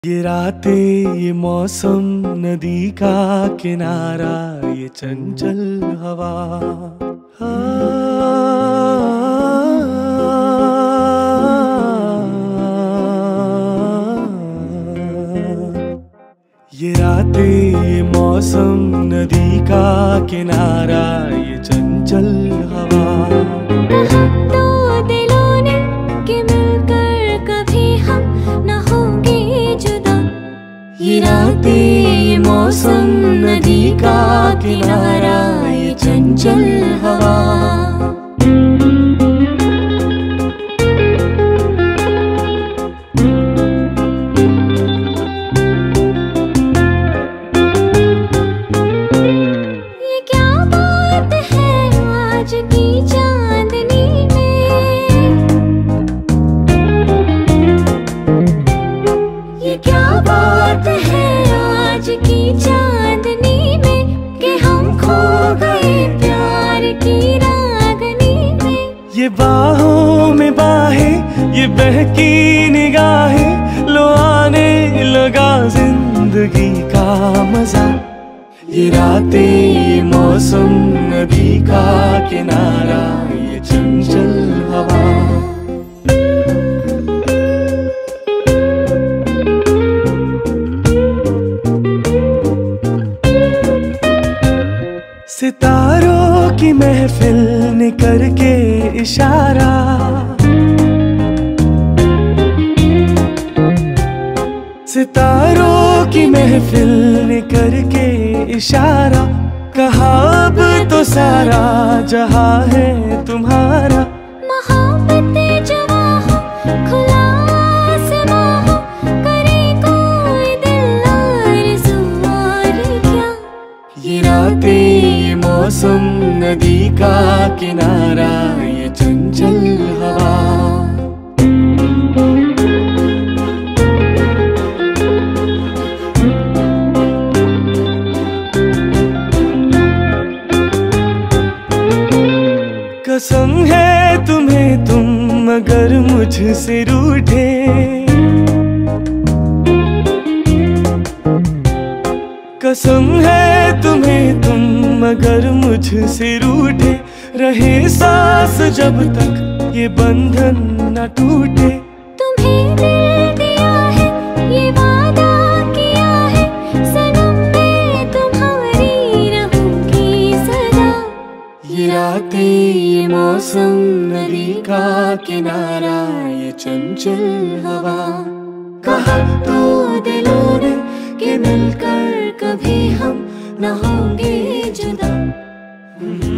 ये रातें, ये मौसम, नदी का किनारा, ये चंचल हवा, ये रातें, ये मौसम, नदी का किनारा, ये चंचल हवा। दो दिलों ने कि मिलकर कभी हम न होंगे जुदा। ये रातें, ये मौसम, नदी का किनारा, ये चंचल हवा। ये क्या बात है आज की चांदनी में, ये क्या बात है आज की चांदनी में कि हम खो गए प्यार की रागनी में। ये बाहों में बाहें, ये बहकी निगाहें, लो आने लगा जिंदगी का मजा। ये रातें, ये मौसम, नदी का किनारा, ये चंचल हवा। सितारों की महफिल ने करके इशारा, सितारों की महफिल ने करके इशारा, कहा अब तो सारा जहां है तुम्हारा। मोहब्बतें जवां हो, खुला आसमां हो, करे कोई दिल आरज़ू और क्या। ये रातें, ये मौसम, नदी का किनारा, ये चंचल हवा। कसम है तुम्हें तुम अगर मुझसे रूठे, कसम है तुम्हें तुम अगर मुझसे रूठे, रहे सांस जब तक ये बंधन न टूटे। तुम्हें दिल दिया है, ये वादा किया है, सनम मैं तुम्हारी रहूंगी सदा। ये रातें, ये मौसम, नदी का किनारा, ये चंचल हवा। कहा तो दिलों ने कि मिलकर कभी हम न होंगे जुदा।